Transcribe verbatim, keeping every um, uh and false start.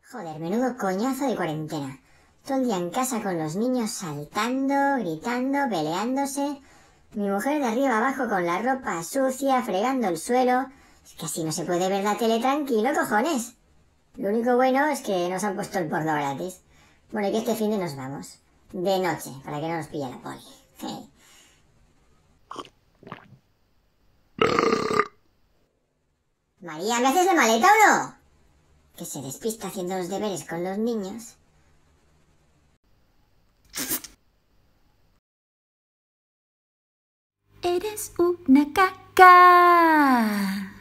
Joder, menudo coñazo de cuarentena. Todo el día en casa con los niños saltando, gritando, peleándose. Mi mujer de arriba abajo con la ropa sucia, fregando el suelo. Es que así no se puede ver la tele tranquilo, cojones. Lo único bueno es que nos han puesto el porno gratis. Bueno, y que este fin de nos vamos. De noche, para que no nos pille la poli. Hey. María, ¿me haces la maleta o no? Que se despista haciendo los deberes con los niños. Eres una caca.